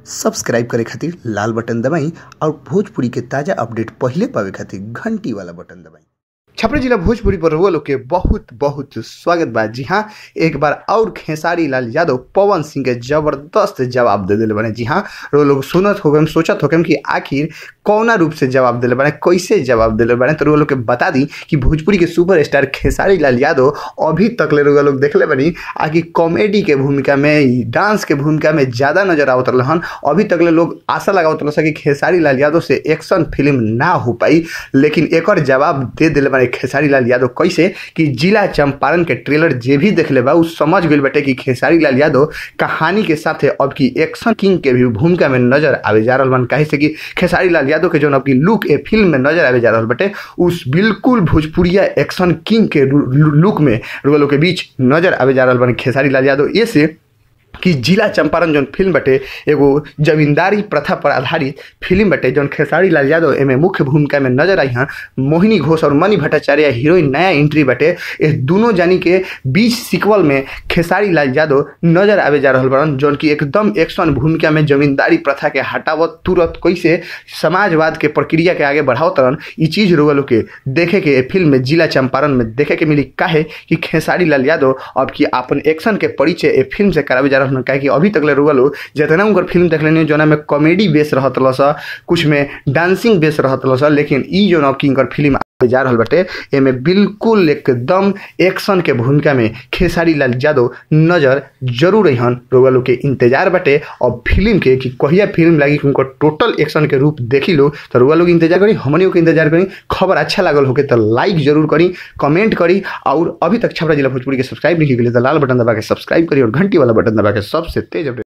Subscribe करे खातिर लाल button दबाई और भोजपुरी के ताजा अपडेट पहले पावे खातिर घंटी वाला बटन दबाई। छपरा जिला भोजपुरी पर रउआ लोग के बहुत बहुत स्वागत बा। जी हाँ, एक बार और खेसारी लाल यादव पवन सिंह के जबरदस्त जवाब दे दिले बने। जी हाँ, रउआ लोग सुनत होगम, सोचत होगम कि आखिर कौना रूप से जवाब दिले बने, कैसे जवाब दिले बने। तो रउआ लोग के बता दी कि भोजपुरी के सुपरस्टार खेसारी लाल यादव अभी तक ले रउआ लोग देखले बनी आकि कॉमेडी के भूमिका में, डांस के भूमिका में ज्यादा नजर आवत रहन। अभी तक ले लोग आशा लगावत रह कि खेसारी लाल यादव से एक्शन फिल्म ना हो पाई, लेकिन एक और जवाब दे दिले बने खेसारी लाल यादव। कैसे कि जिला चंपारण के ट्रेलर जे भी देख ले बा उ समझ गइल बाटे कि खेसारी लाल यादव कहानी के साथ अब की एक्शन किंग के भी भूमिका में नजर आवे जा रहल बन। काहे से कि खेसारी लाल यादव के जो अब की लुक ए फिल्म में नजर आवे जा रहल बाटे उस बिल्कुल भोजपुरिया एक्शन किंग के लुक में रुआ लोग के बीच नजर आवे जा रहल बन खेसारी लाल यादव। ये से कि जिला चंपारण जौन फिल्म बटे एगो जमींदारी प्रथा पर आधारित फिल्म बटे, जौन खेसारी लाल यादव एमे मुख्य भूमिका में नजर आई हैं। मोहिनी घोष और मणि भट्टाचार्य हीरोइन नया एंट्री बटे। इस दोनों जानी के बीच सीक्वल में खेसारी लाल यादव नजर आवे जा रहल बड़न, जौन की एकदम एक्शन भूमिका में जमींदारी प्रथा के हटावत तुरंत कैसे समाजवाद के प्रक्रिया के आगे बढ़ावत रहन। ये चीज रुआ लोग के देखे के फिल्म में जिला चंपारण में देखे के मिली। काहे कि खेसारी लाल यादव अब की अपन एक्शन के परिचय ए फिल्म से करावे जा कहे कि अभी तक ले रुआ लोग जितना उनकर फिल्म देख लेनी जोना में कॉमेडी बेस रहत सा, कुछ में डांसिंग बेस रहत सा, लेकिन ई जो अब की इनकर फिल्म जा रहल बटे एमे बिल्कुल एकदम एक्शन के भूमिका में खेसारी लाल यादव नजर जरूर रहन। रुआ लोग के इंतजार बटे और फिल्म के कि कहिया फिल्म लगी उनको टोटल एक्शन के रूप देखी लो। तो रुआ लोग इंतजार करी, हमनियों के इंतजार करी। खबर अच्छा लागल होके तो लाइक जरूर करी, कमेंट करी, और अभी तक छपरा जिला भोजपुरी के सब्सक्राइब नहीं की तो लाल बटन दबा के सब्सक्राइब करी और घंटी वाला बटन दबा के सबसे तेज